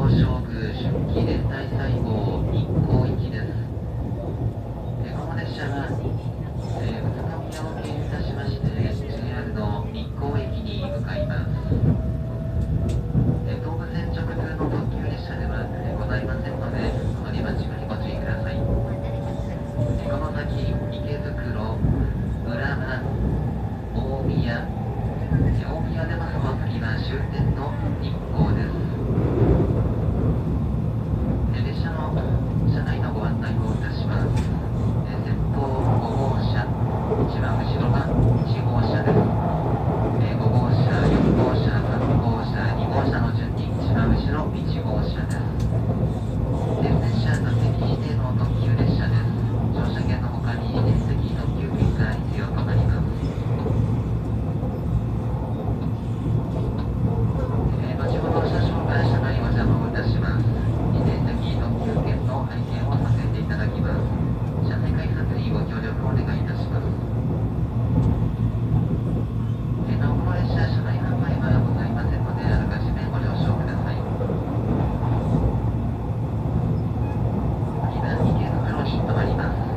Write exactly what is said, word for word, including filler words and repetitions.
勝負春季連帯細胞日光行きです。えこの列車は、えー、宇都宮を経由いたしまして ジェイアール の日光駅に向かいます。え東武線直通の特急列車では、えございませんので乗り間違いご注意ください。えこの先池袋、浦和、大宮、大宮でますと次は終点の日光です。列車の車内のご案内をいたします。先頭ご号車、一番後ろがいち号車です。ご号車、よん号車、さん号車、に号車の順に一番後ろいち号車です。全列車座席指定の特急列車です。乗車券の他に指定席特急券が必要となります。後ほど車掌が車内を邪魔をいたします。指定席特急券の拝見をさせていただきます。車内改札にご協力をお願いいたします。なおこの列車、車内販売はございませんので、あらかじめご了承ください。次は池袋に停まります。